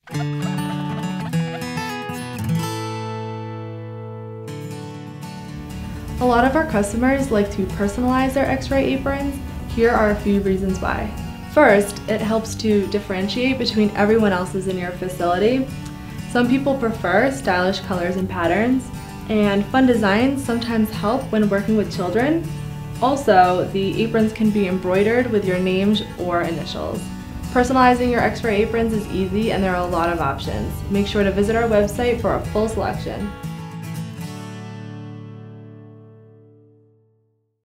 A lot of our customers like to personalize their X-ray aprons. Here are a few reasons why. First, it helps to differentiate between everyone else's in your facility. Some people prefer stylish colors and patterns, and fun designs sometimes help when working with children. Also, the aprons can be embroidered with your names or initials. Personalizing your X-ray aprons is easy and there are a lot of options. Make sure to visit our website for a full selection.